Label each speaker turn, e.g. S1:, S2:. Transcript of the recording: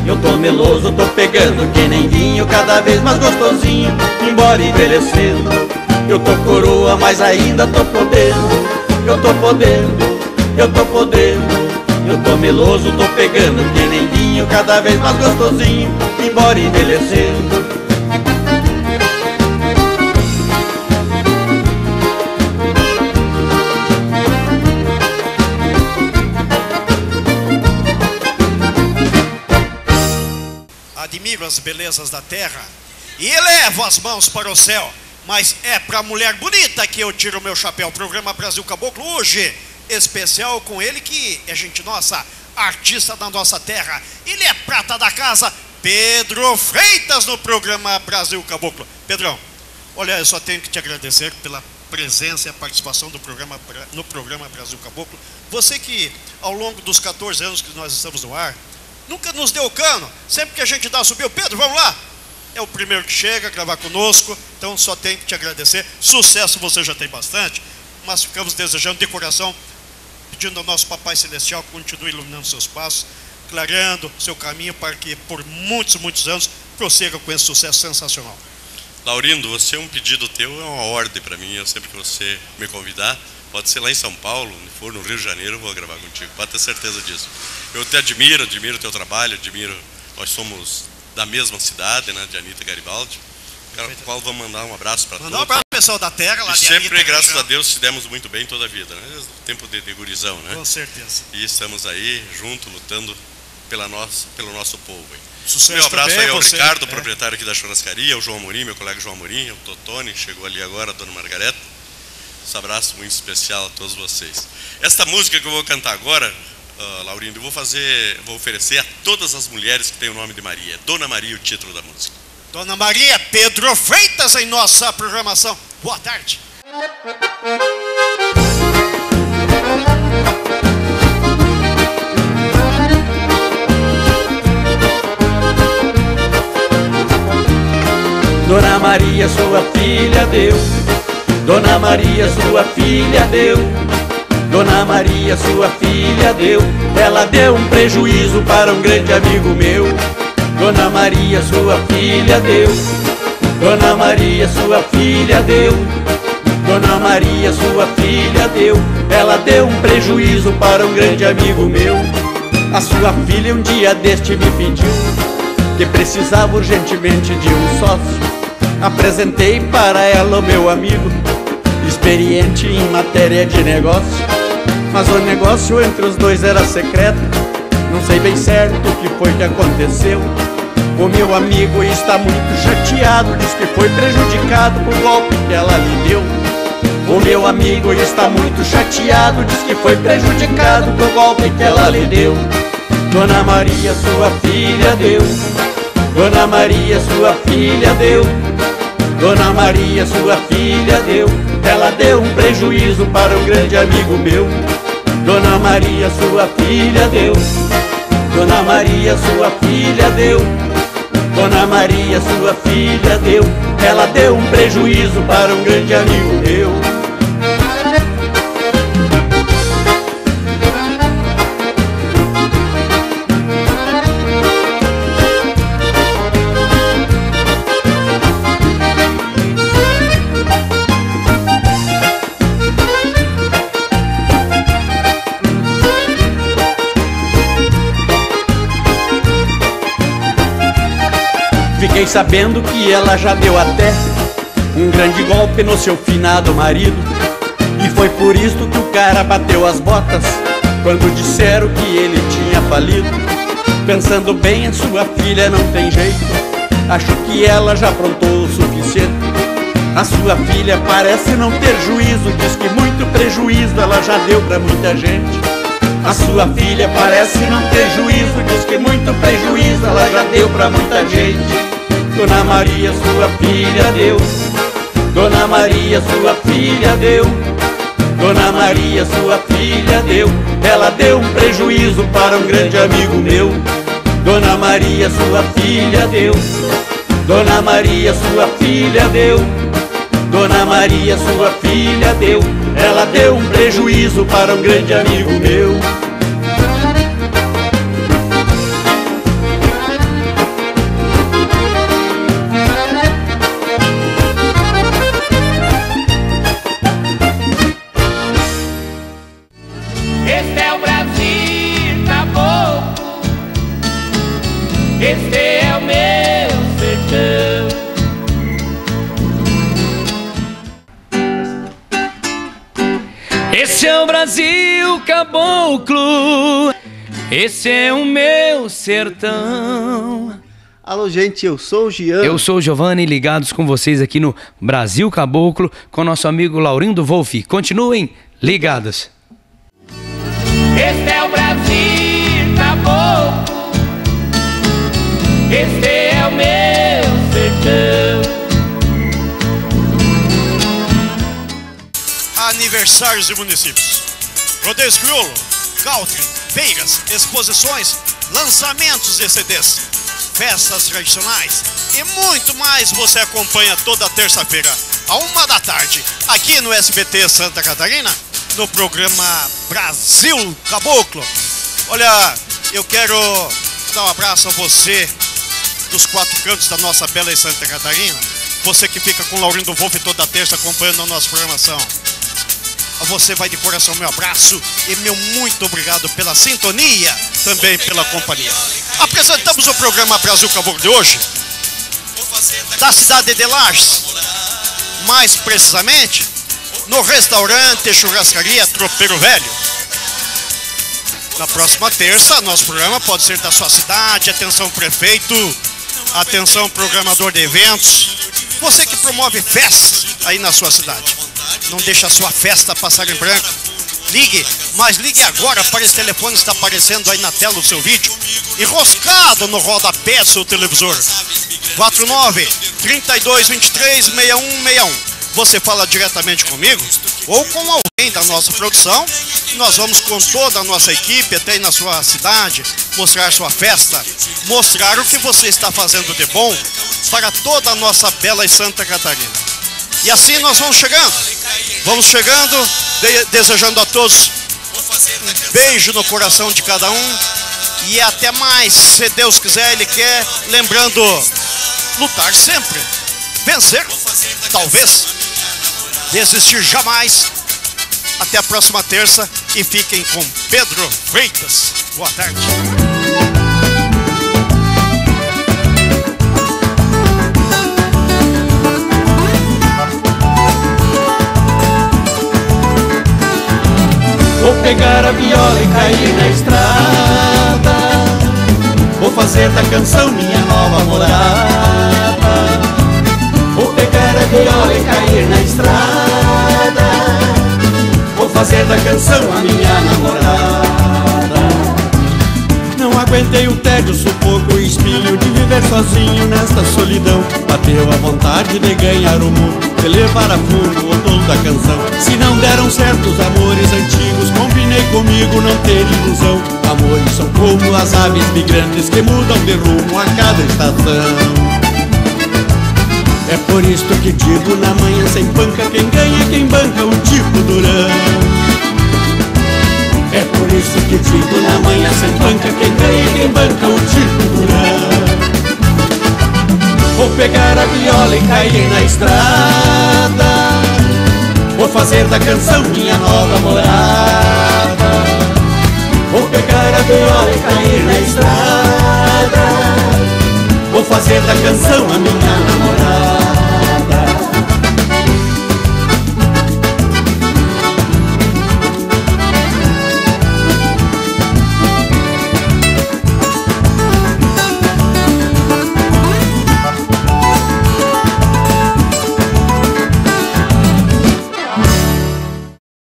S1: Eu tô meloso, tô pegando que nem vinho, cada vez mais gostosinho, embora envelhecendo. Eu tô coroa, mas ainda tô podendo. Eu tô podendo, eu tô podendo. Eu tô meloso, tô pegando que nem vinho, cada vez mais gostosinho, embora envelhecendo.
S2: Admiro as belezas da terra e elevo as mãos para o céu, mas é pra mulher bonita que eu tiro o meu chapéu. Programa Brasil Caboclo hoje, especial com ele que é gente nossa, artista da nossa terra. Ele é prata da casa, Pedro Freitas, no programa Brasil Caboclo. Pedrão, olha, eu só tenho que te agradecer pela presença e a participação no programa Brasil Caboclo. Você que ao longo dos 14 anos que nós estamos no ar, nunca nos deu cano. Sempre que a gente dá, subiu, Pedro, vamos lá. É o primeiro que chega a gravar conosco. Então só tenho que te agradecer. Sucesso você já tem bastante, mas ficamos desejando de coração, pedindo ao nosso Papai Celestial que continue iluminando seus passos, clareando seu caminho para que por muitos, muitos anos prossiga com esse sucesso sensacional.
S3: Laurindo, você é um pedido teu, é uma ordem para mim. Eu sempre que você me convidar, pode ser lá em São Paulo, se for no Rio de Janeiro, eu vou gravar contigo, pode ter certeza disso. Eu te admiro o teu trabalho, nós somos da mesma cidade, né, de Anitta Garibaldi, para o qual vamos mandar um abraço para todos.
S2: Mandar um abraço pro pessoal da terra lá
S3: e
S2: de
S3: sempre,
S2: Anitta,
S3: graças a Deus, se demos muito bem toda a vida, né? Tempo de gurizão, né?
S2: Com certeza.
S3: E estamos aí, junto, lutando pelo nosso povo. Hein?
S2: Sucesso.
S3: Meu abraço
S2: também
S3: aí ao
S2: você,
S3: Ricardo, proprietário aqui da churrascaria, o João Amorim, meu colega João Amorim, o Totone, chegou ali agora, a dona Margareta. Esse abraço muito especial a todos vocês. Esta música que eu vou cantar agora, Laurindo, eu vou oferecer a todas as mulheres que têm o nome de Maria. Dona Maria, o título da música.
S2: Dona Maria, Pedro Freitas em nossa programação. Boa tarde.
S1: Dona Maria, sua filha deu. Dona Maria, sua filha deu. Dona Maria, sua filha deu. Ela deu um prejuízo para um grande amigo meu. Dona Maria, sua filha deu. Dona Maria, sua filha deu. Dona Maria, sua filha deu. Ela deu um prejuízo para um grande amigo meu. A sua filha um dia deste me pediu que precisava urgentemente de um sócio. Apresentei para ela o meu amigo, experiente em matéria de negócio. Mas o negócio entre os dois era secreto, não sei bem certo o que foi que aconteceu. O meu amigo está muito chateado, diz que foi prejudicado por golpe que ela lhe deu. O meu amigo está muito chateado, diz que foi prejudicado por golpe que ela lhe deu. Dona Maria, sua filha deu. Dona Maria, sua filha deu. Dona Maria, sua filha deu. Ela deu um prejuízo para um grande amigo meu. Dona Maria, sua filha deu. Dona Maria, sua filha deu. Dona Maria, sua filha deu. Ela deu um prejuízo para um grande amigo meu. Fiquei sabendo que ela já deu até um grande golpe no seu finado marido. E foi por isso que o cara bateu as botas quando disseram que ele tinha falido. Pensando bem, a sua filha não tem jeito, acho que ela já aprontou o suficiente. A sua filha parece não ter juízo, diz que muito prejuízo ela já deu pra muita gente. A sua filha parece não ter juízo, diz que muito prejuízo ela já deu pra muita gente. Dona Maria, sua filha deu. Dona Maria, sua filha deu. Dona Maria, sua filha deu. Ela deu um prejuízo para um grande amigo meu. Dona Maria, sua filha deu. Dona Maria, sua filha deu. Dona Maria, sua filha deu. Ela deu um prejuízo para um grande amigo meu. este é o meu sertão. Esse é o Brasil caboclo, esse é o meu sertão.
S4: Alô, gente, eu sou o Gian.
S1: Eu sou o Giovanni, ligados com vocês aqui no Brasil Caboclo, com nosso amigo Laurindo Wolff. Continuem ligados. Este é o Brasil Caboclo, este é o meu sertão.
S2: Aniversários de municípios, rodeios crioulo, country, feiras, exposições, lançamentos de CDs, festas tradicionais e muito mais você acompanha toda terça-feira, à 13h, aqui no SBT Santa Catarina, no programa Brasil Caboclo. Olha, eu quero dar um abraço a você dos 4 cantos da nossa bela Santa Catarina, você que fica com o Laurindo Wolff toda terça acompanhando a nossa programação. A você vai de coração meu abraço e meu muito obrigado pela sintonia, também pela companhia. Apresentamos o programa Brasil Caboclo de hoje, da cidade de Lages, mais precisamente no restaurante e churrascaria Tropeiro Velho. Na próxima terça, nosso programa pode ser da sua cidade. Atenção prefeito, atenção programador de eventos, você que promove festas aí na sua cidade. Não deixa a sua festa passar em branco. Ligue, mas ligue agora para esse telefone que está aparecendo aí na tela do seu vídeo, enroscado no rodapé do seu televisor. 49-3223-6161. Você fala diretamente comigo ou com alguém da nossa produção. Nós vamos com toda a nossa equipe até aí na sua cidade, mostrar sua festa, mostrar o que você está fazendo de bom para toda a nossa bela Santa Catarina. E assim nós vamos chegando, desejando a todos um beijo no coração de cada um e até mais, se Deus quiser, Ele quer, lembrando, lutar sempre, vencer, talvez, desistir jamais. Até a próxima terça e fiquem com Pedro Freitas. Boa tarde.
S1: Vou pegar a viola e cair na estrada, vou fazer da canção minha nova morada. Vou pegar a viola e cair na estrada, vou fazer da canção a minha namorada. Não aguentei o tédio, o sufoco, o espinho de viver sozinho nesta solidão. Bateu a vontade de ganhar o mundo, de levar a fundo o tom da canção. Se não deram certo os amores antigos, combinei comigo não ter ilusão. Amores são como as aves migrantes que mudam de rumo a cada estação. É por isto que digo, na manhã sem panca, quem ganha quem banca o tipo Durão. É por isso que digo, na manhã sem panca, quem ganha quem banca o tipo Durão. Vou pegar a viola e cair na estrada, vou fazer da canção minha nova morada. Vou pegar a viola e cair na estrada, vou fazer da canção a minha namorada.